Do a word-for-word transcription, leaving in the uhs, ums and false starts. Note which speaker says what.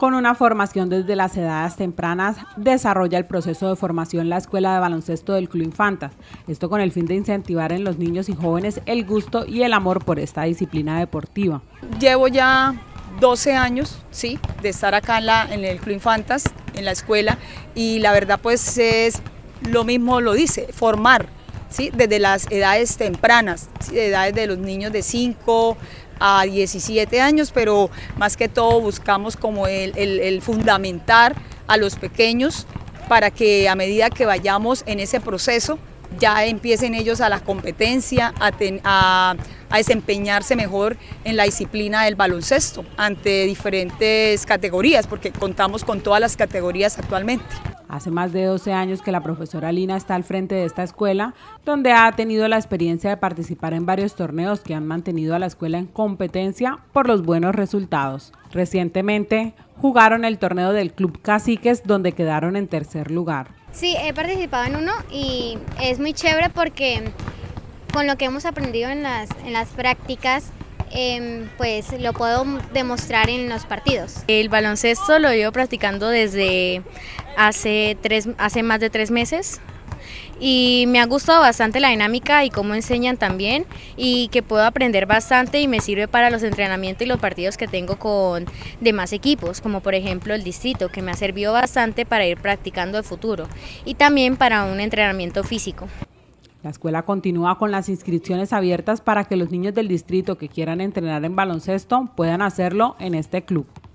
Speaker 1: Con una formación desde las edades tempranas, desarrolla el proceso de formación la Escuela de Baloncesto del Club Infantas. Esto con el fin de incentivar en los niños y jóvenes el gusto y el amor por esta disciplina deportiva.
Speaker 2: Llevo ya doce años, sí, de estar acá en, la, en el Club Infantas, en la escuela, y la verdad pues es lo mismo lo dice, formar, sí, desde las edades tempranas, ¿sí? De edades de los niños de cinco a diecisiete años, pero más que todo buscamos como el, el, el fundamentar a los pequeños para que a medida que vayamos en ese proceso ya empiecen ellos a la competencia, a, ten, a, a desempeñarse mejor en la disciplina del baloncesto ante diferentes categorías, porque contamos con todas las categorías actualmente.
Speaker 1: Hace más de doce años que la profesora Lina está al frente de esta escuela, donde ha tenido la experiencia de participar en varios torneos que han mantenido a la escuela en competencia por los buenos resultados. Recientemente jugaron el torneo del Club Caciques, donde quedaron en tercer lugar.
Speaker 3: Sí, he participado en uno y es muy chévere porque con lo que hemos aprendido en las, en las prácticas, Eh, pues lo puedo demostrar en los partidos.
Speaker 4: El baloncesto lo llevo practicando desde hace, tres, hace más de tres meses y me ha gustado bastante la dinámica y cómo enseñan también, y que puedo aprender bastante y me sirve para los entrenamientos y los partidos que tengo con demás equipos, como por ejemplo el distrito, que me ha servido bastante para ir practicando el futuro y también para un entrenamiento físico.
Speaker 1: La escuela continúa con las inscripciones abiertas para que los niños del distrito que quieran entrenar en baloncesto puedan hacerlo en este club.